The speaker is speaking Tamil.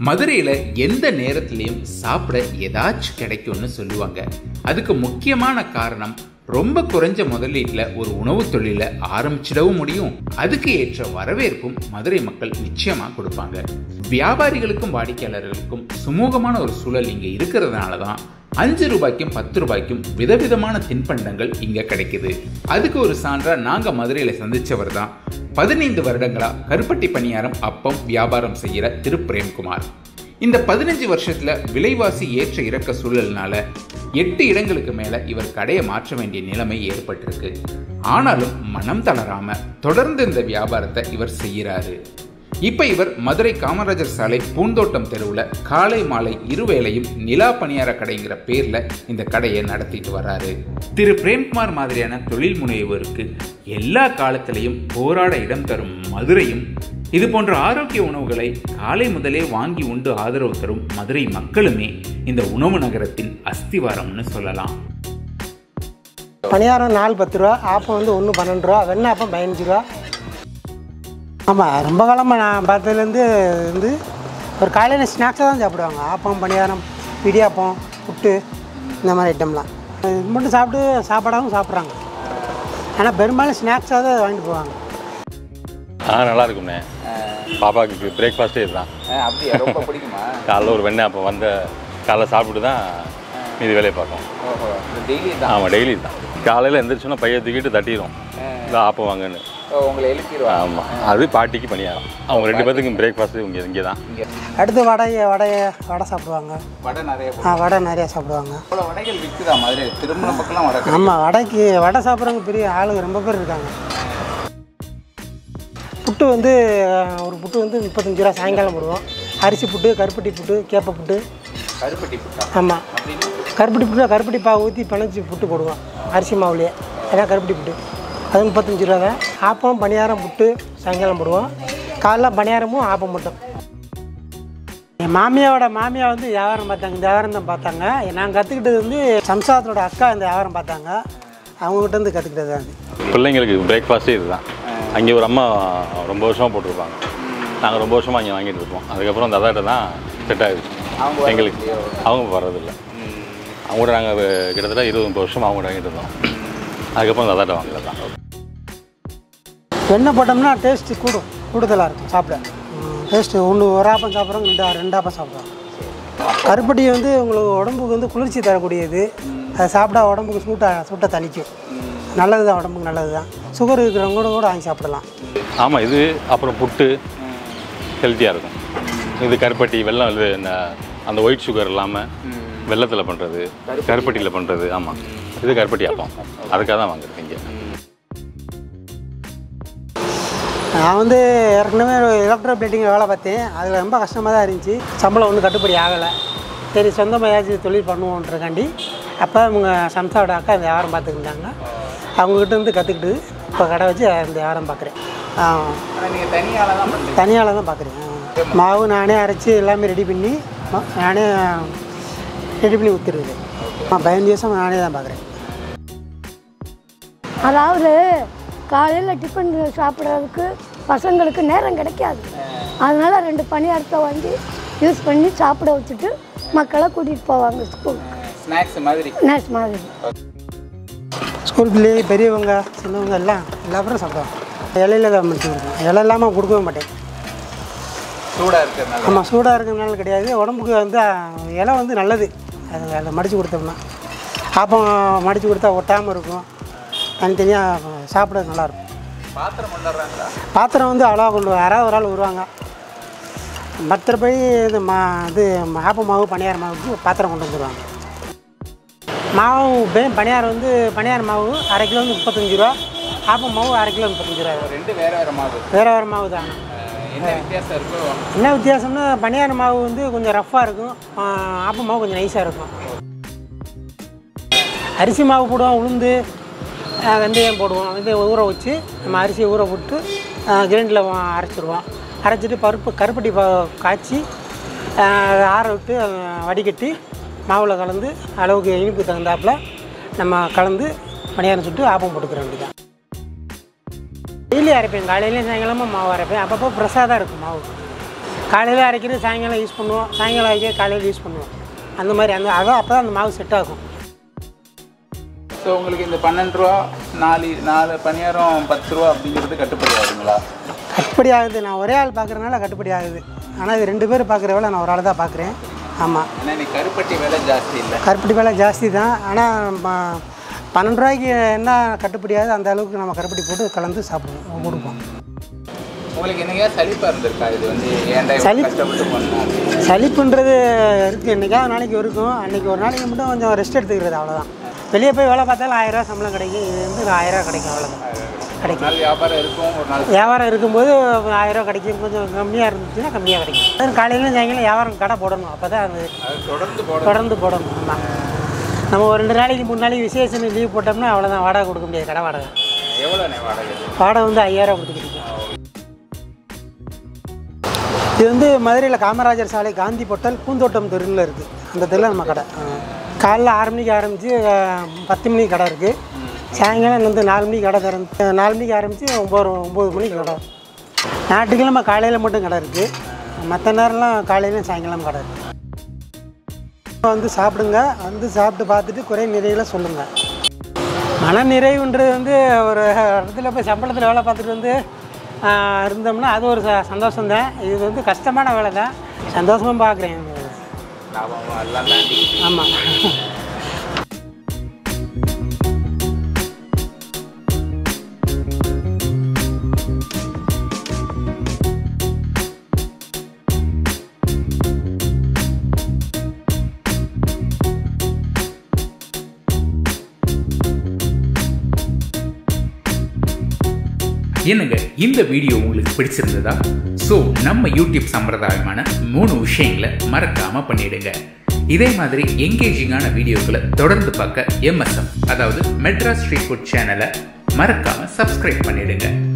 மதுரையில எந்த நேரத்திலையும் சாப்பிட ஏதாச்சும் கிடைக்கும்னு சொல்லுவாங்க. அதுக்கு முக்கியமான காரணம் ரொம்ப குறைஞ்ச முதலீட்டுல ஒரு உணவு தொழில ஆரம்பிச்சிடவும் முடியும். அதுக்கு ஏற்ற வரவேற்பும் மதுரை மக்கள் நிச்சயமா கொடுப்பாங்க. வியாபாரிகளுக்கும் வாடிக்கையாளர்களுக்கும் சுமூகமான ஒரு சூழல் இங்க இருக்கிறதுனாலதான் 5 ரூபாய்க்கும் 10 ரூபாய்க்கும் விதவிதமான தின்பண்டங்கள் இங்க கிடைக்குது. அதுக்கு ஒரு சான்றா நாங்க மதுரையில சந்திச்சவர் தான் 15 வருடங்களா கருப்பட்டி பணியாரம் அப்பம் வியாபாரம் செய்யற திரு பிரேம்குமார். இந்த 15 வருஷத்துல விலைவாசி ஏற்ற இறக்க சூழல்னால 8 இடங்களுக்கு மேல இவர் கடையை மாற்ற வேண்டிய நிலைமை ஏற்பட்டிருக்கு. ஆனாலும் மனம் தளராம தொடர்ந்து இந்த வியாபாரத்தை இவர் செய்யறாரு. இப்ப இவர் மதுரை காமராஜர் சாலை பூந்தோட்டம் தெருவுல காலை மாலை இருவேளையும் நிலா பனியார கடைங்கிற பேர்ல இந்த கடையை நடத்திட்டு வர்றாரு. திரு பிரேம்குமார் மாதிரியான தொழில் முனைவோருக்கு எல்லா காலத்திலையும் போராட இடம் தரும் மதுரையும் இது போன்ற ஆரோக்கிய உணவுகளை காலை முதலே வாங்கி உண்டு ஆதரவு தரும் மதுரை மக்களுமே இந்த உணவு நகரத்தின் அஸ்திவாரம்னு சொல்லலாம். பனியாரம் 4 10 ரூபா, ஆப்பம் வந்து 1 12 ரூபா, வெண்ணெய் ஆப்பம் 15 ரூபா. ஆமாம், ரொம்ப காலமாக நான் பார்த்ததுலேருந்து ஒரு காலையில் ஸ்நாக்ஸாக தான் சாப்பிடுவாங்க. ஆப்பம், பனியாரம், இடியாப்பம், புட்டு, இந்த மாதிரி ஐட்டம்லாம் இது மட்டும் சாப்பிட்டு சாப்பாடாகவும் சாப்பிட்றாங்க. ஆனால் பெரும்பாலும் ஸ்நாக்ஸாக தான் வாங்கிட்டு போவாங்க. நல்லா இருக்கும்ண்ணே. பாப்பாவுக்கு பிரேக்ஃபாஸ்ட்டே இதுதான். அப்படியே ரொம்ப பிடிக்குமா? காலைல ஒரு வெண்ணெய் அப்போ வந்த காலைல சாப்பிட்டு தான் மீதி வேலையை பார்க்கும். டெய்லி தான்? ஆமாம், டெய்லி தான். காலையில் எழுந்திரிச்சோன்னா பையை தூக்கிட்டு தட்டிடும் இல்லை ஆப்பம் வாங்கன்னு. உங்களை எழுப்பிடுவாங்க. ஆமாம், அது பாட்டிக்கு பணியாரம். அவங்க 2 பேத்துக்கும் பிரேக்ஃபாஸ்ட்டு இங்கே தான். அடுத்து வடை சாப்பிடுவாங்க. வடை நிறையா சாப்பிடுவாங்க. வடைகள் விற்குதா மாதிரி திருமண பக்கம்லாம் வடை? ஆமாம், வடை சாப்பிட்றவங்க பெரிய ஆளுங்க ரொம்ப பேர் இருக்காங்க. புட்டு வந்து ஒரு புட்டு வந்து 35 ரூபா சாயங்காலம் போடுவோம். அரிசி புட்டு, கருப்பட்டி புட்டு, கேப்பை புட்டு. கருப்பட்டி புட்டா? ஆமாம், கருப்பட்டி புட்டு கருப்பட்டி பாவு ஊற்றி பிணைச்சி புட்டு போடுவோம் அரிசி மாவுலேயே. அதான் கருப்பட்டி புட்டு, அது 35 ரூபா தான். ஆப்பம் பனியாரம் புட்டு சாயங்காலம் போடுவோம். காலைல பனியாரமும் ஆப்பம் மட்டும். என் மாமியா வந்து வியாபாரம் பார்த்தாங்க. இந்த வியாபாரம் தான் பார்த்தாங்க. நான் கற்றுக்கிட்டது வந்து சம்சாரத்தோட அக்கா இந்த வியாபாரம் பார்த்தாங்க. அவங்ககிட்ட இருந்து கற்றுக்கிட்டது தான். பிள்ளைங்களுக்கு பிரேக்ஃபாஸ்ட்டே இதுதான். அங்கே ஒரு அம்மா ரொம்ப வருஷமாக போட்டிருப்பாங்க. நாங்கள் ரொம்ப வருஷமாக அங்கே வாங்கிட்டு இருப்போம். அதுக்கப்புறம் அந்த அதாட்ட தான் செட் ஆகிடுச்சு எங்களுக்கு. அவங்க வர்றதில்லை. அவங்க கூட நாங்கள் கிட்டத்தட்ட 20-30 வருஷமாக அவங்க கூட வாங்கிட்டு இருந்தோம். அதுக்கப்புறம் அந்த அதாட்ட வாங்கல தான். வெண்ணெய் போட்டோம்னா டேஸ்ட்டு கூடுதலாக இருக்கும் சாப்பிட. டேஸ்ட்டு ஒரு ஆப்பம் சாப்பிட்றவங்க 2 ஆப்பம் சாப்பிட்றாங்க. கருப்பட்டி வந்து உங்களுக்கு உடம்புக்கு வந்து குளிர்ச்சி தரக்கூடியது. அதை சாப்பிட்டா உடம்புக்கு சூட்டை தணிக்கும். நல்லது தான், உடம்புக்கு நல்லது தான். சுகர் இருக்கிறவங்க கூட வாங்கி சாப்பிடலாம். ஆமாம், இது அப்புறம் புட்டு ஹெல்த்தியாக இருக்கும். இது கருப்பட்டி வெல்லம், அந்த ஒயிட் சுகர் இல்லாமல் வெல்லத்தில் பண்ணுறது, கருப்பட்டியில் பண்ணுறது. ஆமாம், இது கருப்பட்டி ஆப்பம். அதுக்காக தான் வாங்குறது இங்கே. நான் வந்து ஏற்கனவே எலக்ட்ரோ பிளேட்டிங் வேலை பார்த்தேன். அதில் ரொம்ப கஷ்டமாக தான் இருந்துச்சு. சம்பளம் ஒன்றும் கட்டுப்படி ஆகலை. சரி, சொந்தமாக ஏதாச்சும் தொழில் பண்ணுவோன்றக்காண்டி அப்போ அவங்க சம்சாவோட அக்கா இந்த வியாபாரம் பார்த்துக்கிட்டாங்க. அவங்ககிட்ட இருந்து கற்றுக்கிட்டு இப்போ கடை வச்சு இந்த வியாபாரம் பார்க்குறேன். தனியால் தான் பார்க்குறேன். மாவு நானே அரைச்சி எல்லாமே ரெடி பண்ணி ஊற்றிடுது. 15 வருஷம் நானே தான் பார்க்குறேன். அதாவது காலையில் டிஃபன் சாப்பிட்றதுக்கு பசங்களுக்கு நேரம் கிடைக்காது. அதனால் 2 பணியாரத்தை வாங்கி யூஸ் பண்ணி சாப்பிட வச்சுட்டு மக்களை கூட்டிகிட்டு போவாங்க ஸ்கூலுக்கு. ஸ்நாக்ஸ் மாதிரி ஸ்கூல் பிள்ளைங்க பெரியவங்க சின்னவங்க எல்லா பேரும் சாப்பிடுவாங்க. இலையில தான் மடிச்சு கொடுப்போம். இலை இல்லாமல் கொடுக்கவே மாட்டேன். சூடாக இருக்கிறதுனால? ஆமாம், சூடாக இருக்கிறதுனால கிடையாது. உடம்புக்கு வந்து இலை வந்து நல்லது. அதை மடித்து கொடுத்தோம்னா ஆப்பம் மடித்து கொடுத்தா ஒட்டாமல் இருக்கும். தனித்தனியாக சாப்பிட நல்லாயிருக்கும். பாத்திரம் வந்து அவ்வளோவா கொண்டு யாராவது ஒரு ஆள் வருவாங்க. 10 ரூபாய் இது ஆப்பம் மாவு பனியார மாவுக்கு பாத்திரம் கொண்டு வந்துடுவாங்க. மாவு பனியாரம் வந்து பனியார மாவு 1/2 கிலோ வந்து 35 ரூபா, ஆப்பம் மாவு 1/2 கிலோ 35 ரூபா. வேறு மாவு தான். என்ன வித்தியாசம்னா பனியார மாவு வந்து கொஞ்சம் ரஃப்பாக இருக்கும், ஆப்பம் மாவு கொஞ்சம் நைஸாக இருக்கும். அரிசி மாவு போடுவோம், உளுந்து வெந்தயம் போடுவோம். வெந்தயம் ஊற வச்சு நம்ம அரிசியை ஊற போட்டு கிரைண்டில் அரைச்சிடுவோம். அரைச்சிட்டு கருப்பட்டி காய்ச்சி ஆற விட்டு வடிகட்டி மாவில் கலந்து அளவுக்கு இனிப்பு தகுந்தாப்பில் நம்ம கலந்து பனியாரம் சுட்டு ஆப்பம் போட்டுக்கிற வேண்டியதான். டெய்லி அரைப்பேன். காலையிலேயும் சாயங்காலமாக மாவு அரைப்பேன். அப்பப்போ ஃப்ரெஷ்ஷாக தான் இருக்கும் மாவு. காலையில் அரைக்கிறது சாயங்காலம் யூஸ் பண்ணுவோம், சாயங்காலம் அரைக்கிறது காலையில் யூஸ் பண்ணுவோம். அந்த மாதிரி அதான் அப்போ தான் அந்த மாவு செட் ஆகும். ஸோ உங்களுக்கு இந்த 12 ரூபா 4 பணியாரம் 10 ரூபா அப்படிங்கிறது கட்டுப்படி ஆகுதுங்களா? கட்டுப்படி ஆகுது. நான் ஒரே ஆள் பார்க்குறதுனால கட்டுப்படி ஆகுது. ஆனால் இது 2 பேர் பார்க்குற வேலை நான் ஒரு ஆள் தான் பார்க்குறேன். ஆமாம், ஏன்னா இன்னைக்கு கருப்பட்டி விலை ஜாஸ்தி இல்லை. கருப்பட்டி விலை ஜாஸ்தி தான். ஆனால் 12 ரூபாய்க்கு என்ன கட்டுப்படி ஆகுது அந்த அளவுக்கு நம்ம கருப்பட்டி போட்டு கலந்து சாப்பிடுவோம், கொடுப்போம். உங்களுக்கு என்னைக்கா சலிப்பாக இருந்திருக்கா? இது வந்து ஏன்டா கஷ்டப்பட்டு பண்ணோம்? சலிப்புன்றது இருக்குது. என்றைக்காவது நாளைக்கு இருக்கும். அன்றைக்கி ஒரு நாளைக்கு மட்டும் கொஞ்சம் ரெஸ்ட் எடுத்துக்கிறது, அவ்வளோதான். வெளியே போய் வேலை பார்த்தாலும் 1000 ரூபா சம்பளம் கிடைக்கும். இது வந்து 1000 ரூபா கிடைக்கும், அவ்வளோதான் கிடைக்கும். வியாபாரம் இருக்கும், ஒரு நாள் வியாபாரம் இருக்கும்போது 1000 ரூபா கிடைக்கும். கொஞ்சம் கம்மியாக இருந்துச்சுன்னா கம்மியாக கிடைக்கும். காலையிலும் சாயங்காலம் வியாபாரம் கடை போடணும், அப்போ தான் அது தொடர்ந்து போடணும். ஆமாம், நம்ம ஒரு 2 நாளைக்கு 3 நாளைக்கு விசேஷம் லீவ் போட்டோம்னா அவ்வளோதான், வாடகை கொடுக்க முடியாது. கடை வாடகை எவ்வளோண்ணே வாடகை? வாடகை வந்து 5000 ரூபா கொடுத்துக்கிட்டு. இது வந்து மதுரையில் காமராஜர் சாலை காந்தி பொட்டல் பூந்தோட்டம் தெருவில் இருக்குது. அந்த தெருவில் நம்ம கடை. காலைல 6 மணிக்கு ஆரம்பித்து 10 மணிக்கு கடை இருக்குது. சாயங்காலம் வந்து 4 மணிக்கு கடை திறந்து 4 மணிக்கு ஆரம்பித்து 9 மணிக்கு கடை. ஞாயிற்றுக்கிழமை காலையில் மட்டும் கடை இருக்குது. மற்ற நேரம்லாம் காலையிலும் சாயங்காலம் கடை இருக்குது. வந்து சாப்பிடுங்க, வந்து சாப்பிட்டு பார்த்துட்டு குறை நிறைவில் சொல்லுங்கள். மன நிறைவுன்றது வந்து ஒரு இடத்துல போய் சம்பளத்தில் வேலை பார்த்துட்டு வந்து இருந்தோம்னா அது ஒரு சந்தோஷம்தான். இது வந்து கஷ்டமான வேலை தான், சந்தோஷமாக பார்க்குறேன். ஆமாம். என்னங்க, இந்த வீடியோ உங்களுக்கு பிடிச்சிருந்ததா? ஸோ நம்ம யூடியூப் சம்பிரதாயமான 3 விஷயங்களை மறக்காம பண்ணிடுங்க. இதே மாதிரி எங்கேஜிங்கான வீடியோக்களை தொடர்ந்து பார்க்க MSF, அதாவது மெட்ராஸ் ஸ்ட்ரீட் ஃபுட் சேனலை மறக்காம சப்ஸ்கிரைப் பண்ணிடுங்க.